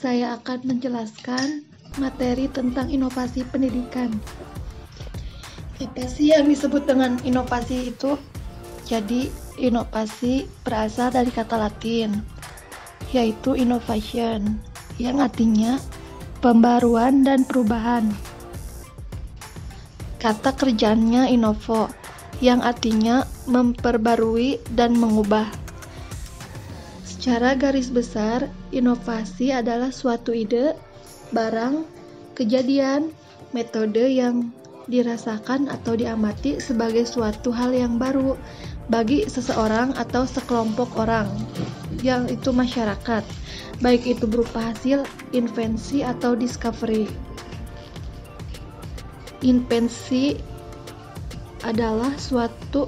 saya akan menjelaskan materi tentang inovasi pendidikan. Apa sih yang disebut dengan inovasi itu? Jadi, inovasi berasal dari kata Latin, yaitu innovation, yang artinya pembaruan dan perubahan. Kata kerjaannya innovo, yang artinya memperbarui dan mengubah. Secara garis besar, inovasi adalah suatu ide, barang, kejadian, metode yang dirasakan atau diamati sebagai suatu hal yang baru bagi seseorang atau sekelompok orang, yang itu masyarakat, baik itu berupa hasil invensi atau discovery. Invensi adalah suatu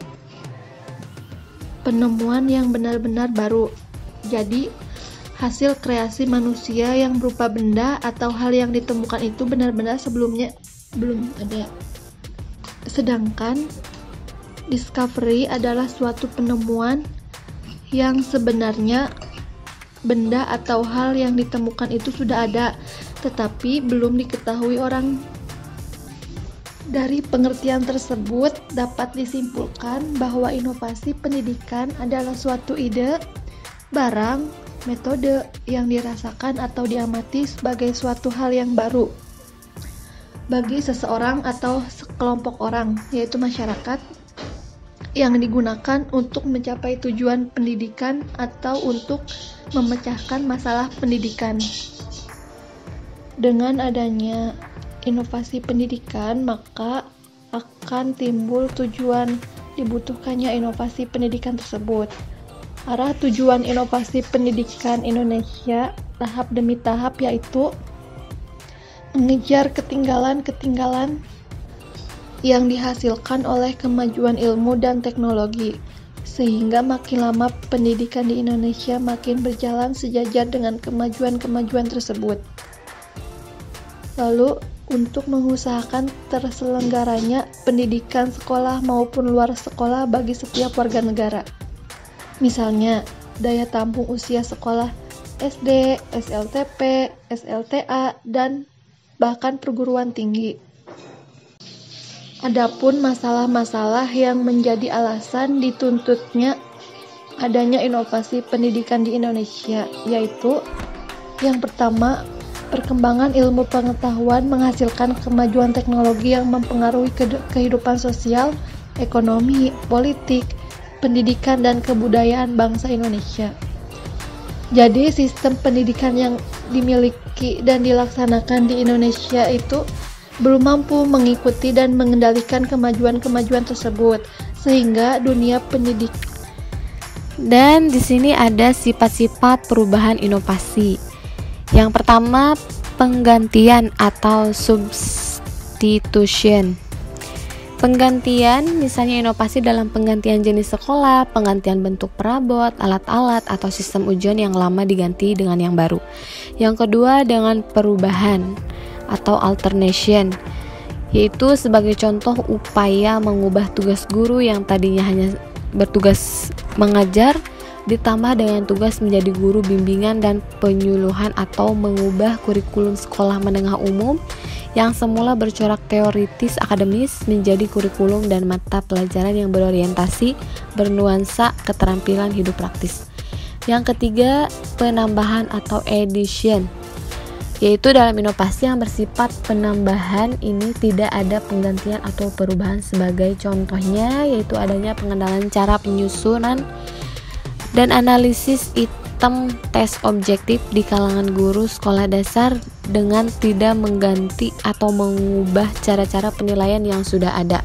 penemuan yang benar-benar baru. Jadi, hasil kreasi manusia yang berupa benda atau hal yang ditemukan itu benar-benar sebelumnya belum ada. Sedangkan discovery adalah suatu penemuan yang sebenarnya benda atau hal yang ditemukan itu sudah ada, tetapi belum diketahui orang. Dari pengertian tersebut dapat disimpulkan bahwa inovasi pendidikan adalah suatu ide, barang, metode yang dirasakan atau diamati sebagai suatu hal yang baru bagi seseorang atau sekelompok orang, yaitu masyarakat, yang digunakan untuk mencapai tujuan pendidikan atau untuk memecahkan masalah pendidikan. Dengan adanya inovasi pendidikan, maka akan timbul tujuan dibutuhkannya inovasi pendidikan tersebut. Arah tujuan inovasi pendidikan Indonesia tahap demi tahap yaitu mengejar ketinggalan-ketinggalan yang dihasilkan oleh kemajuan ilmu dan teknologi, sehingga makin lama pendidikan di Indonesia makin berjalan sejajar dengan kemajuan-kemajuan tersebut. Lalu, untuk mengusahakan terselenggaranya pendidikan sekolah maupun luar sekolah bagi setiap warga negara. Misalnya, daya tampung usia sekolah SD, SLTP, SLTA, dan bahkan perguruan tinggi. Adapun masalah-masalah yang menjadi alasan dituntutnya adanya inovasi pendidikan di Indonesia, yaitu yang pertama, perkembangan ilmu pengetahuan menghasilkan kemajuan teknologi yang mempengaruhi kehidupan sosial, ekonomi, politik, pendidikan, dan kebudayaan bangsa Indonesia. Jadi, sistem pendidikan yang dimiliki dan dilaksanakan di Indonesia itu belum mampu mengikuti dan mengendalikan kemajuan-kemajuan tersebut, sehingga dunia pendidikan. Dan di sini ada sifat-sifat perubahan inovasi. Yang pertama, penggantian atau substitution. Penggantian, misalnya inovasi dalam penggantian jenis sekolah, penggantian bentuk perabot, alat-alat, atau sistem ujian yang lama diganti dengan yang baru. Yang kedua, dengan perubahan atau alternation, yaitu sebagai contoh upaya mengubah tugas guru yang tadinya hanya bertugas mengajar, ditambah dengan tugas menjadi guru bimbingan dan penyuluhan, atau mengubah kurikulum sekolah menengah umum yang semula bercorak teoritis akademis menjadi kurikulum dan mata pelajaran yang berorientasi bernuansa keterampilan hidup praktis. Yang ketiga, penambahan atau addition, yaitu dalam inovasi yang bersifat penambahan ini tidak ada penggantian atau perubahan. Sebagai contohnya yaitu adanya pengenalan cara penyusunan dan analisis item tes objektif di kalangan guru sekolah dasar dengan tidak mengganti atau mengubah cara-cara penilaian yang sudah ada.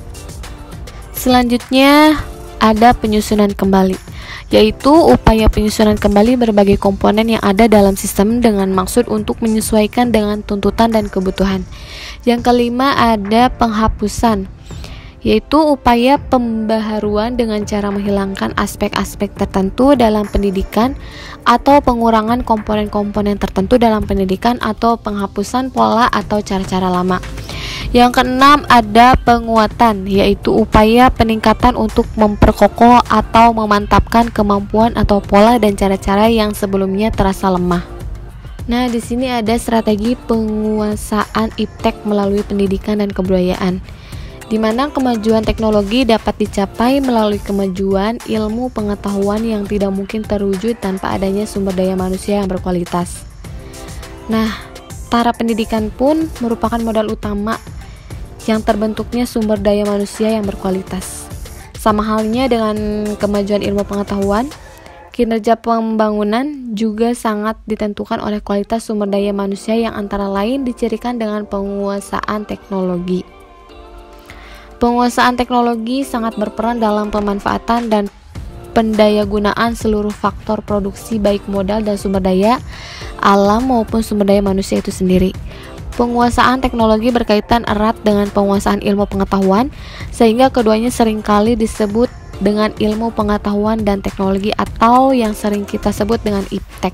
Selanjutnya ada penyusunan kembali, yaitu upaya penyusunan kembali berbagai komponen yang ada dalam sistem dengan maksud untuk menyesuaikan dengan tuntutan dan kebutuhan. Yang kelima ada penghapusan, yaitu upaya pembaharuan dengan cara menghilangkan aspek-aspek tertentu dalam pendidikan atau pengurangan komponen-komponen tertentu dalam pendidikan atau penghapusan pola atau cara-cara lama. Yang keenam ada penguatan, yaitu upaya peningkatan untuk memperkokoh atau memantapkan kemampuan atau pola dan cara-cara yang sebelumnya terasa lemah. Nah, di sini ada strategi penguasaan iptek melalui pendidikan dan kebudayaan, di mana kemajuan teknologi dapat dicapai melalui kemajuan ilmu pengetahuan yang tidak mungkin terwujud tanpa adanya sumber daya manusia yang berkualitas. Nah, taraf pendidikan pun merupakan modal utama yang terbentuknya sumber daya manusia yang berkualitas. Sama halnya dengan kemajuan ilmu pengetahuan, kinerja pembangunan juga sangat ditentukan oleh kualitas sumber daya manusia yang antara lain dicirikan dengan penguasaan teknologi. Penguasaan teknologi sangat berperan dalam pemanfaatan dan pendayagunaan seluruh faktor produksi baik modal dan sumber daya alam maupun sumber daya manusia itu sendiri. Penguasaan teknologi berkaitan erat dengan penguasaan ilmu pengetahuan, sehingga keduanya seringkali disebut dengan ilmu pengetahuan dan teknologi atau yang sering kita sebut dengan iptek.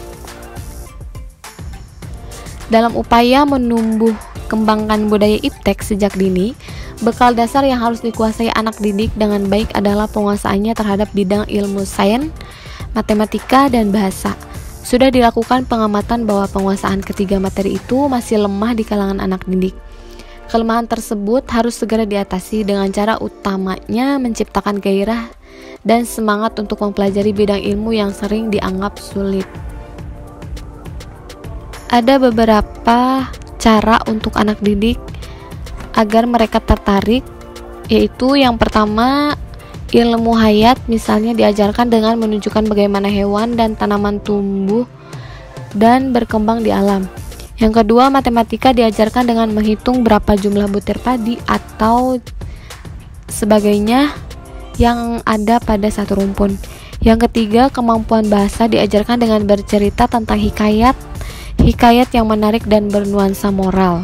Dalam upaya menumbuh kembangkan budaya iptek sejak dini, bekal dasar yang harus dikuasai anak didik dengan baik adalah penguasaannya terhadap bidang ilmu sains, matematika, dan bahasa. Sudah dilakukan pengamatan bahwa penguasaan ketiga materi itu masih lemah di kalangan anak didik. Kelemahan tersebut harus segera diatasi dengan cara utamanya menciptakan gairah dan semangat untuk mempelajari bidang ilmu yang sering dianggap sulit. Ada beberapa cara untuk anak didik agar mereka tertarik, yaitu yang pertama, ilmu hayat misalnya diajarkan dengan menunjukkan bagaimana hewan dan tanaman tumbuh dan berkembang di alam. Yang kedua, matematika diajarkan dengan menghitung berapa jumlah butir padi atau sebagainya yang ada pada satu rumpun. Yang ketiga, kemampuan bahasa diajarkan dengan bercerita tentang hikayat yang menarik dan bernuansa moral.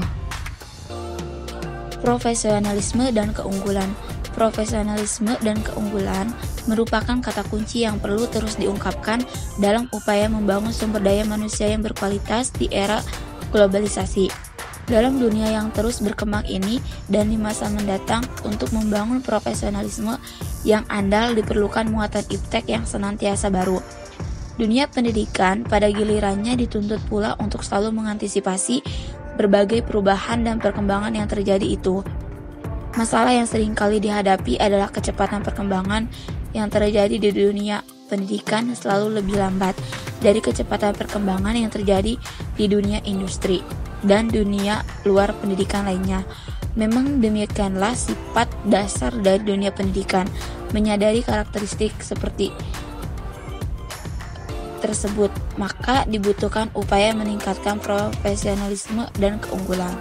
Profesionalisme dan keunggulan. Profesionalisme dan keunggulan merupakan kata kunci yang perlu terus diungkapkan dalam upaya membangun sumber daya manusia yang berkualitas di era globalisasi. Dalam dunia yang terus berkembang ini dan di masa mendatang, untuk membangun profesionalisme yang andal diperlukan muatan iptek yang senantiasa baru. Dunia pendidikan pada gilirannya dituntut pula untuk selalu mengantisipasi berbagai perubahan dan perkembangan yang terjadi itu. Masalah yang sering kali dihadapi adalah kecepatan perkembangan yang terjadi di dunia pendidikan selalu lebih lambat dari kecepatan perkembangan yang terjadi di dunia industri dan dunia luar pendidikan lainnya. Memang demikianlah sifat dasar dari dunia pendidikan, menyadari karakteristik seperti tersebut, maka dibutuhkan upaya meningkatkan profesionalisme dan keunggulan.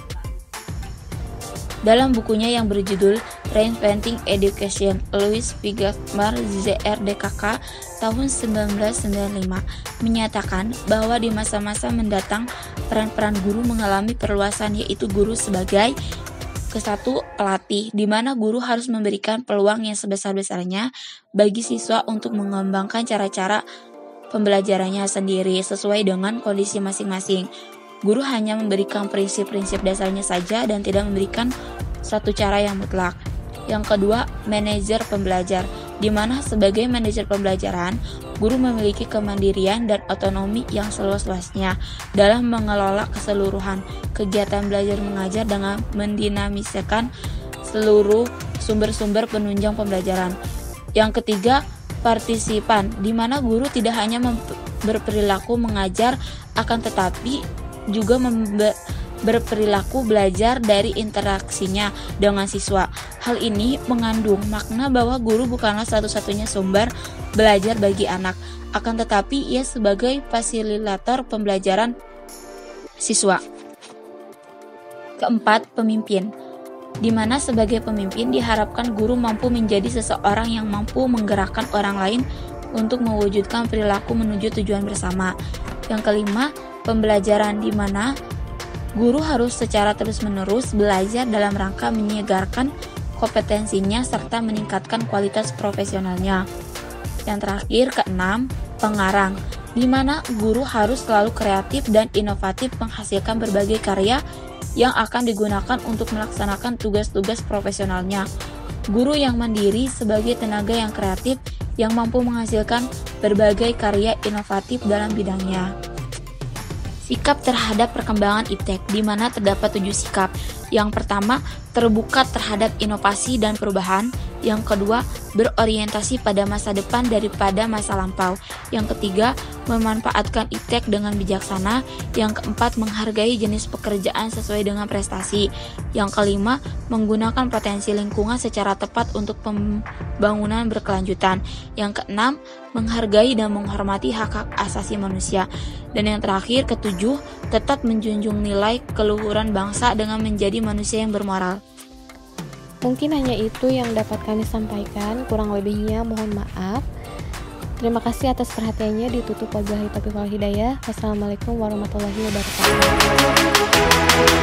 Dalam bukunya yang berjudul Reinventing Education, Louis Figmar, ZRDKK, tahun 1995, menyatakan bahwa di masa-masa mendatang peran-peran guru mengalami perluasan, yaitu guru sebagai kesatu pelatih, di mana guru harus memberikan peluang yang sebesar-besarnya bagi siswa untuk mengembangkan cara-cara pembelajarannya sendiri sesuai dengan kondisi masing-masing. Guru hanya memberikan prinsip-prinsip dasarnya saja dan tidak memberikan suatu cara yang mutlak. Yang kedua, manajer pembelajar, di mana sebagai manajer pembelajaran, guru memiliki kemandirian dan otonomi yang seluas-luasnya dalam mengelola keseluruhan kegiatan belajar mengajar dengan mendinamiskan seluruh sumber-sumber penunjang pembelajaran. Yang ketiga, partisipan, di mana guru tidak hanya berperilaku mengajar akan tetapi juga berperilaku belajar dari interaksinya dengan siswa. Hal ini mengandung makna bahwa guru bukanlah satu-satunya sumber belajar bagi anak, akan tetapi ia sebagai fasilitator pembelajaran siswa. Keempat, pemimpin, di mana sebagai pemimpin diharapkan guru mampu menjadi seseorang yang mampu menggerakkan orang lain untuk mewujudkan perilaku menuju tujuan bersama. Yang kelima, pembelajaran, di mana guru harus secara terus-menerus belajar dalam rangka menyegarkan kompetensinya serta meningkatkan kualitas profesionalnya. Yang terakhir, keenam, pengarang, di mana guru harus selalu kreatif dan inovatif menghasilkan berbagai karya yang akan digunakan untuk melaksanakan tugas-tugas profesionalnya. Guru yang mandiri sebagai tenaga yang kreatif yang mampu menghasilkan berbagai karya inovatif dalam bidangnya. Sikap terhadap perkembangan iptek, di mana terdapat 7 sikap. Yang pertama, terbuka terhadap inovasi dan perubahan. Yang kedua, berorientasi pada masa depan daripada masa lampau. Yang ketiga, memanfaatkan iptek dengan bijaksana. Yang keempat, menghargai jenis pekerjaan sesuai dengan prestasi. Yang kelima, menggunakan potensi lingkungan secara tepat untuk pembangunan berkelanjutan. Yang keenam, menghargai dan menghormati hak-hak asasi manusia. Dan yang terakhir, ketujuh, tetap menjunjung nilai keluhuran bangsa dengan menjadi manusia yang bermoral. Mungkin hanya itu yang dapat kami sampaikan, kurang lebihnya mohon maaf. Terima kasih atas perhatiannya, ditutup wabillahi taufiq wal hidayah. Wassalamualaikum warahmatullahi wabarakatuh.